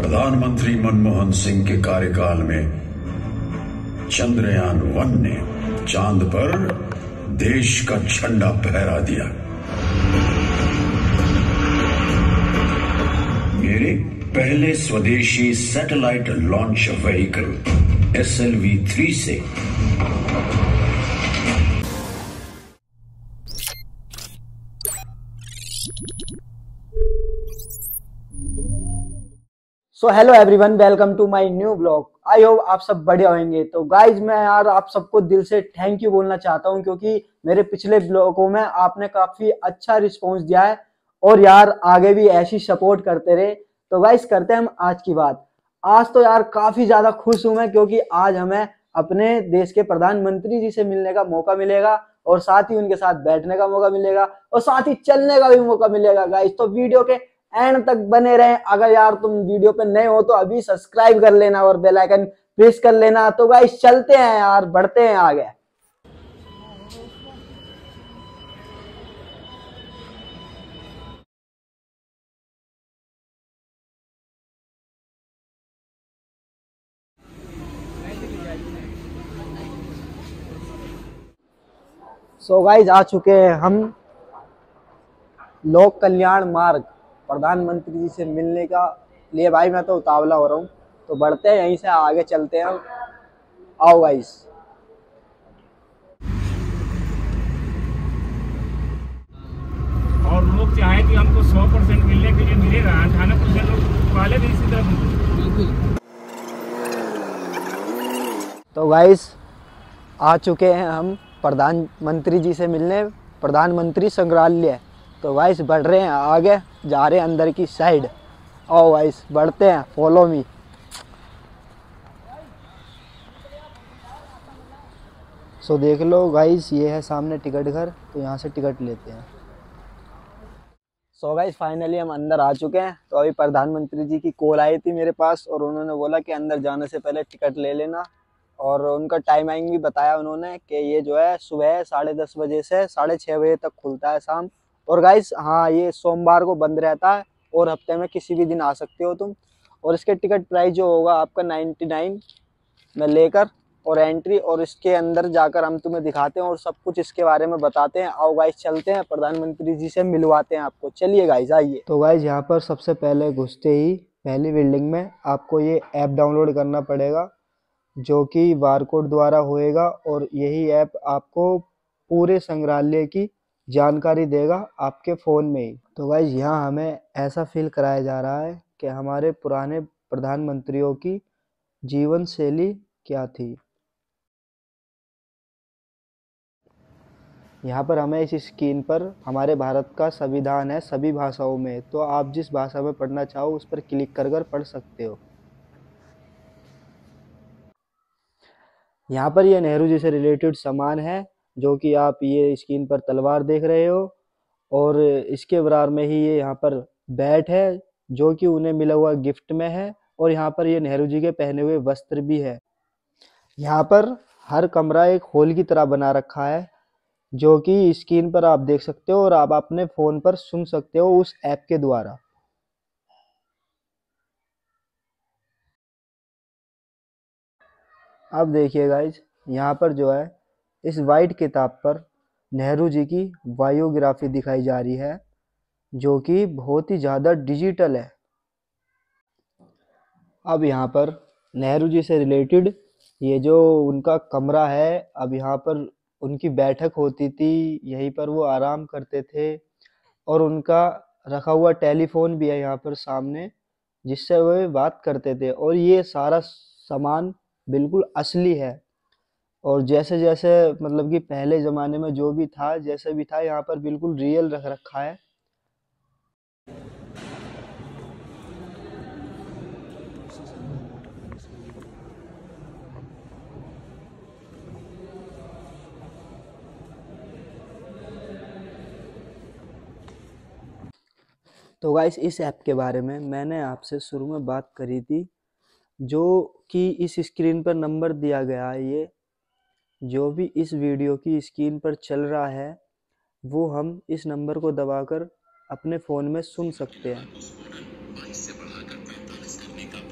प्रधानमंत्री मनमोहन सिंह के कार्यकाल में चंद्रयान-1 ने चांद पर देश का झंडा फहरा दिया। मेरे पहले स्वदेशी सैटेलाइट लॉन्च व्हीकल SLV-3 से so hello everyone, welcome to my new blog. I hope आप सब बढ़िया होंगे। तो गाइज मैं आप सबको दिल से थैंक यू बोलना चाहता हूं, क्योंकि मेरे पिछले ब्लॉगों में आपने काफी अच्छा रिस्पॉन्स दिया है और यार आगे भी ऐसी सपोर्ट करते रहे। तो गाइज करते हैं हम आज की बात। आज तो यार काफी ज्यादा खुश हूं मैं, क्योंकि आज हमें अपने देश के प्रधानमंत्री जी से मिलने का मौका मिलेगा और साथ ही उनके साथ बैठने का मौका मिलेगा और साथ ही चलने का भी मौका मिलेगा। गाइज तो वीडियो के एंड तक बने रहें। अगर यार तुम वीडियो पे नए हो तो अभी सब्सक्राइब कर लेना और बेल आइकन प्रेस कर लेना। तो गाइस चलते हैं यार, बढ़ते हैं आगे। सो गाइस आ चुके हैं हम लोक कल्याण मार्ग। प्रधानमंत्री जी से मिलने का लिए भाई मैं तो उतावला हो रहा हूँ। तो बढ़ते हैं, यहीं से आगे चलते हैं। आओ गाइस। और लोग चाहे कि हमको 100% मिलने के लिए मिलेगा, 98% लोग पहले भी इसी तरह। तो गाइस आ चुके हैं हम प्रधानमंत्री जी से मिलने, प्रधानमंत्री संग्रहालय। तो गाइस बढ़ रहे हैं आगे, जा रहे हैं अंदर की साइड। आओ गाइस बढ़ते हैं, फॉलो मी। सो देख लो गाइस, ये है सामने टिकट घर। तो यहाँ से टिकट लेते हैं। सो गाइस फाइनली हम अंदर आ चुके हैं। तो अभी प्रधानमंत्री जी की कॉल आई थी मेरे पास और उन्होंने बोला कि अंदर जाने से पहले टिकट ले लेना। और उनका टाइमिंग भी बताया उन्होंने कि ये जो है सुबह 10:30 बजे से 6:30 बजे तक खुलता है शाम। और गाइस हाँ, ये सोमवार को बंद रहता है और हफ्ते में किसी भी दिन आ सकते हो तुम। और इसके टिकट प्राइस जो होगा आपका 99 में लेकर और एंट्री। और इसके अंदर जाकर हम तुम्हें दिखाते हैं और सब कुछ इसके बारे में बताते हैं। आओ गाइस चलते हैं, प्रधानमंत्री जी से मिलवाते हैं आपको। चलिए गाइस आइए। तो गाइस यहाँ पर सबसे पहले घुसते ही पहली बिल्डिंग में आपको ये ऐप डाउनलोड करना पड़ेगा, जो कि बारकोड द्वारा होएगा। और यही ऐप आपको पूरे संग्रहालय की जानकारी देगा आपके फ़ोन में ही। तो गाइस यहाँ हमें ऐसा फील कराया जा रहा है कि हमारे पुराने प्रधानमंत्रियों की जीवन शैली क्या थी। यहाँ पर हमें इस स्क्रीन पर हमारे भारत का संविधान है सभी भाषाओं में। तो आप जिस भाषा में पढ़ना चाहो उस पर क्लिक कर कर पढ़ सकते हो। यहाँ पर ये नेहरू जी से रिलेटेड सामान है, जो कि आप ये स्क्रीन पर तलवार देख रहे हो। और इसके बराबर में ही ये यहाँ पर बैट है, जो कि उन्हें मिला हुआ गिफ्ट में है। और यहाँ पर ये नेहरू जी के पहने हुए वस्त्र भी है। यहाँ पर हर कमरा एक हॉल की तरह बना रखा है, जो कि स्क्रीन पर आप देख सकते हो और आप अपने फ़ोन पर सुन सकते हो उस ऐप के द्वारा। अब देखिए गाइज, यहाँ पर जो है इस वाइट किताब पर नेहरू जी की बायोग्राफी दिखाई जा रही है, जो कि बहुत ही ज़्यादा डिजिटल है। अब यहाँ पर नेहरू जी से रिलेटेड ये जो उनका कमरा है, अब यहाँ पर उनकी बैठक होती थी, यहीं पर वो आराम करते थे। और उनका रखा हुआ टेलीफोन भी है यहाँ पर सामने, जिससे वे बात करते थे। और ये सारा सामान बिल्कुल असली है। और जैसे जैसे मतलब कि पहले ज़माने में जो भी था, जैसे भी था, यहाँ पर बिल्कुल रियल रख रखा है। तो गाइस इस ऐप के बारे में मैंने आपसे शुरू में बात करी थी, जो कि इस स्क्रीन पर नंबर दिया गया है। ये जो भी इस वीडियो की स्क्रीन पर चल रहा है, वो हम इस नंबर को दबाकर अपने फ़ोन में सुन सकते हैं।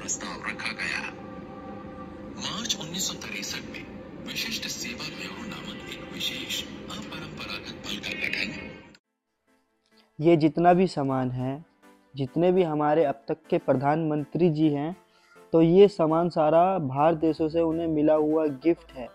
1963 में विशिष्ट सेवा ब्यूरो नामक एक विशेष अपरंपरागत बल का गठन। ये जितना भी सामान है, जितने भी हमारे अब तक के प्रधानमंत्री जी हैं, तो ये सामान सारा बाहर देशों से उन्हें मिला हुआ गिफ्ट है।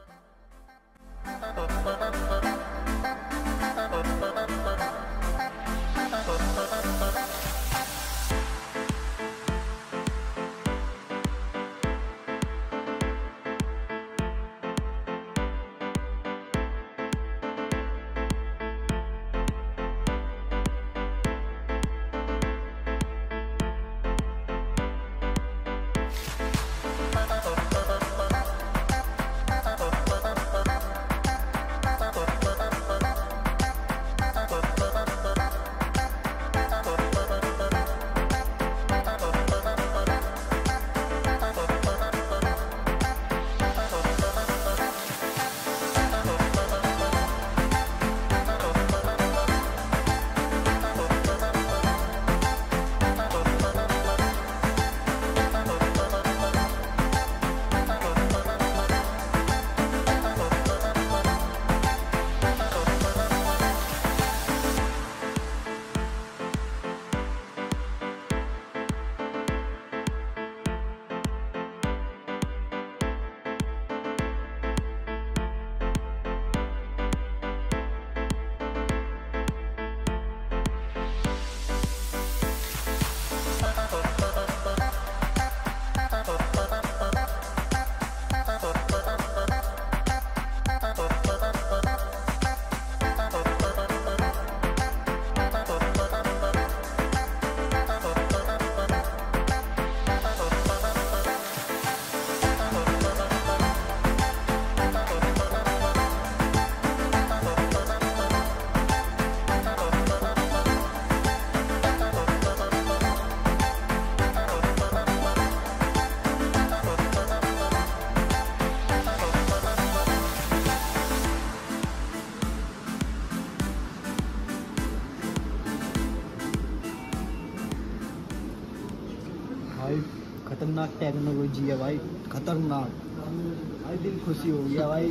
भाई खतरनाक टेक्नोलॉजी है भाई, खतरनाक भाई, दिल खुशी हो गया भाई।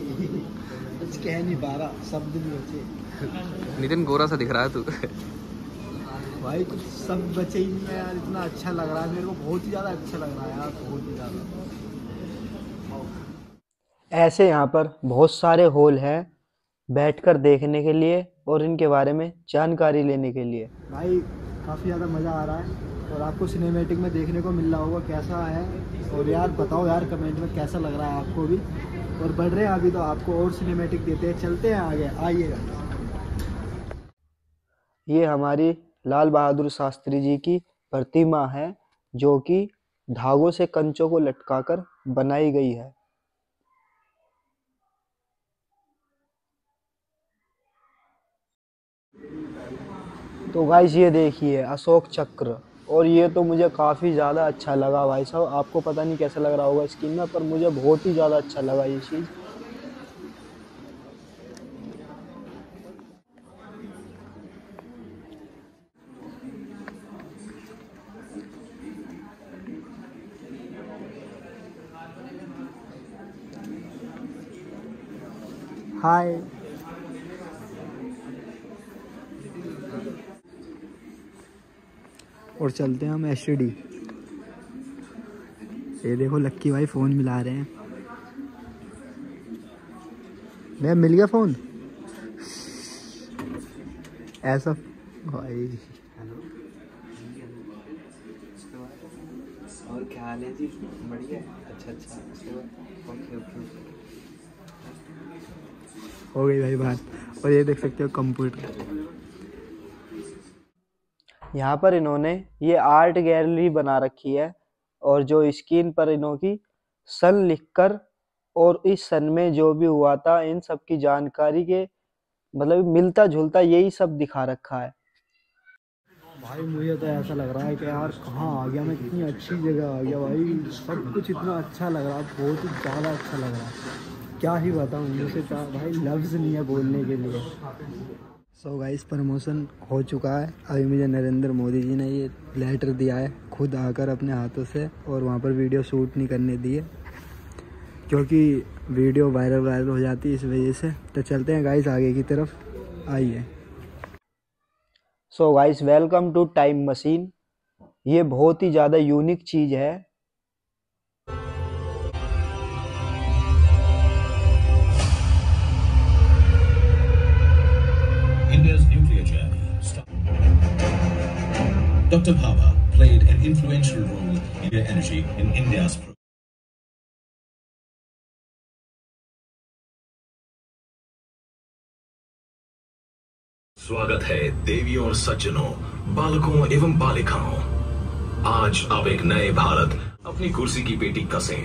कुछ कह नहीं पा रहा, शब्द नहीं बचे। नितिन गोरा सा दिख रहा है तू। भाई कुछ सब बचे ही नहीं है यार, इतना अच्छा लग रहा है मेरे को, बहुत ही ज़्यादा अच्छा लग रहा है यार, बहुत ही ज़्यादा। ऐसे यहाँ पर बहुत सारे हॉल हैं बैठकर देखने के लिए और इनके बारे में जानकारी लेने के लिए। भाई काफ़ी ज़्यादा मज़ा आ रहा है और आपको सिनेमैटिक में देखने को मिल रहा होगा कैसा है, और यार बताओ यार कमेंट में कैसा लग रहा है आपको भी। और बढ़ रहे हैं अभी तो आपको और सिनेमैटिक देते हैं, चलते हैं आगे, आइएगा। ये हमारी लाल बहादुर शास्त्री जी की प्रतिमा है जो कि धागों से कंचों को लटकाकर बनाई गई है। तो गाइस ये देखिए अशोक चक्र, और ये तो मुझे काफ़ी ज़्यादा अच्छा लगा भाई साहब। आपको पता नहीं कैसा लग रहा होगा स्क्रीन में, पर मुझे बहुत ही ज़्यादा अच्छा लगा ये चीज़। हाय, और चलते हैं हम एसडी। ये देखो लक्की भाई फ़ोन मिला रहे हैं। मैं मिल गया फ़ोन ऐसा भाई। और क्या हाल है जी? बढ़िया। अच्छा उसके बाद ओके। हो गई भाई बात। और ये देख सकते हो कंप्यूटर, यहाँ पर इन्होंने ये आर्ट गैलरी बना रखी है, और जो स्क्रीन पर इन्हों की सन लिखकर और इस सन में जो भी हुआ था इन सब की जानकारी के मतलब मिलता जुलता यही सब दिखा रखा है। भाई मुझे तो ऐसा लग रहा है कि यार कहाँ आ गया मैं, कितनी अच्छी जगह आ गया भाई। सब कुछ इतना अच्छा लग रहा है, बहुत ही ज़्यादा अच्छा लग रहा है, क्या ही बताऊँ। मुझे तो भाई लफ्ज़ नहीं है बोलने के लिए। सो गाइस प्रमोशन हो चुका है। अभी मुझे नरेंद्र मोदी जी ने ये लेटर दिया है खुद आकर अपने हाथों से, और वहाँ पर वीडियो शूट नहीं करने दिए क्योंकि वीडियो वायरल हो जाती है इस वजह से। तो चलते हैं गाइस आगे की तरफ, आइए। So guys welcome to time machine. ये बहुत ही ज़्यादा यूनिक चीज़ है। India's nuclear journey started. Dr. Bhabha played an influential role in nuclear energy in India's progress. स्वागत है देवियों और सज्जनों, बालकों एवं बालिकाओं। आज आप एक नए भारत अपनी कुर्सी की पेटी कसें।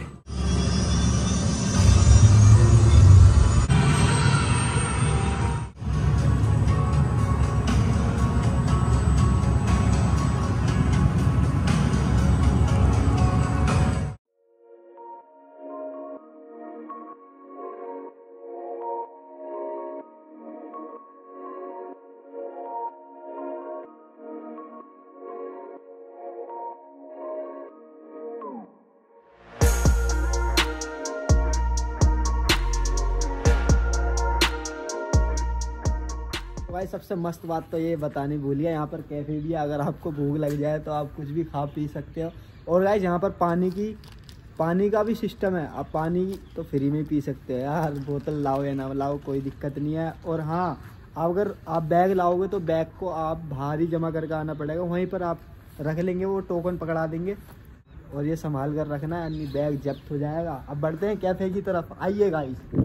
भाई सबसे मस्त बात तो ये बतानी भूलिए, यहाँ पर कैफे भी है। अगर आपको भूख लग जाए तो आप कुछ भी खा पी सकते हो। और गाइस यहाँ पर पानी का भी सिस्टम है, आप पानी तो फ्री में पी सकते हो यार। बोतल लाओ या ना लाओ कोई दिक्कत नहीं है। और हाँ, अगर आप बैग लाओगे तो बैग को आप बाहर ही जमा करके आना पड़ेगा, वहीं पर आप रख लेंगे, वो टोकन पकड़ा देंगे। और ये संभाल कर रखना है, यानी बैग जब्त हो जाएगा। अब बढ़ते हैं कैफे की तरफ, आइए गाइस।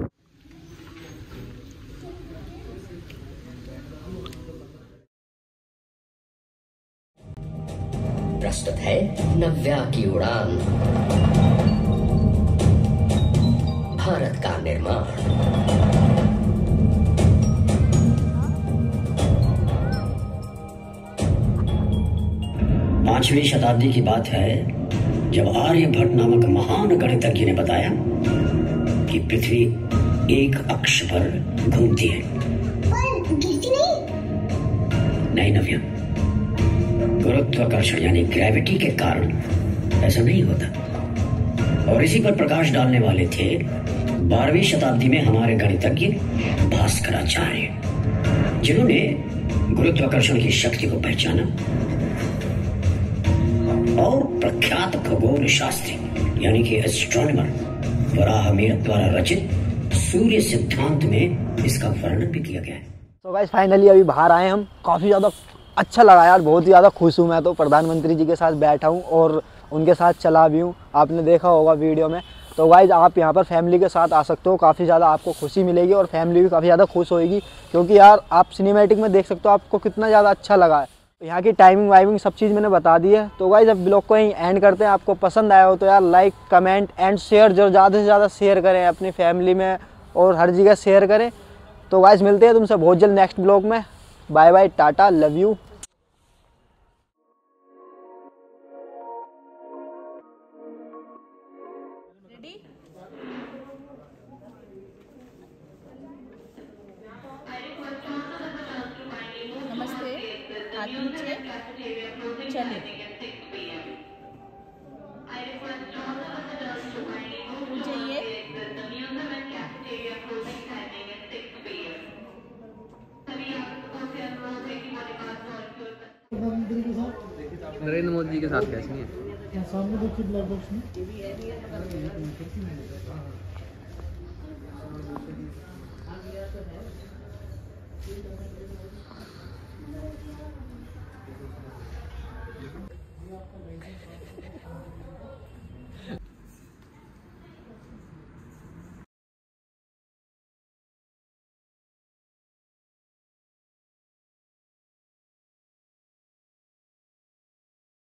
प्रस्तुत है नव्या की उड़ान, भारत का निर्माण। पांचवी शताब्दी की बात है, जब आर्यभट्ट नामक महान गणितज्ञ ने बताया कि पृथ्वी एक अक्ष पर घूमती है। पर गिरती नहीं नव्या, गुरुत्वाकर्षण यानी ग्रेविटी के कारण ऐसा नहीं होता। और इसी पर प्रकाश डालने वाले थे 12वीं शताब्दी में हमारे गणितज्ञ भास्कराचार्य, जिन्होंने गुरुत्वाकर्षण की शक्ति को पहचाना और प्रख्यात खगोल शास्त्री यानी कि एस्ट्रोनॉमर वराहमिहिर द्वारा रचित सूर्य सिद्धांत में इसका वर्णन भी किया गया है। तो गाइस फाइनली अभी बाहर आए हम, काफ़ी ज़्यादा अच्छा लगा यार, बहुत ही ज़्यादा खुश हूँ मैं। तो प्रधानमंत्री जी के साथ बैठा हूँ और उनके साथ चला भी हूँ, आपने देखा होगा वीडियो में। तो गाइस आप यहाँ पर फैमिली के साथ आ सकते हो, काफ़ी ज़्यादा आपको खुशी मिलेगी और फैमिली भी काफ़ी ज़्यादा खुश होएगी, क्योंकि यार आप सिनेमैटिक में देख सकते हो आपको कितना ज़्यादा अच्छा लगा है। तो यहाँ की टाइमिंग वाइमिंग सब चीज़ मैंने बता दी है। तो गाइस अब ब्लॉग को यहीं एंड करते हैं। आपको पसंद आया हो तो यार लाइक कमेंट एंड शेयर जो ज़्यादा से ज़्यादा शेयर करें अपनी फैमिली में और हर जगह शेयर करें। तो गाइस मिलते हैं तुमसे बहुत जल्द नेक्स्ट ब्लॉग में। बाय बाय, टाटा, लव यू। नमस्ते, हाथ नीचे, चले जाइए। नरेंद्र मोदी जी के साथ कैसी है? सामने देखिए ब्लैक बॉक्स में।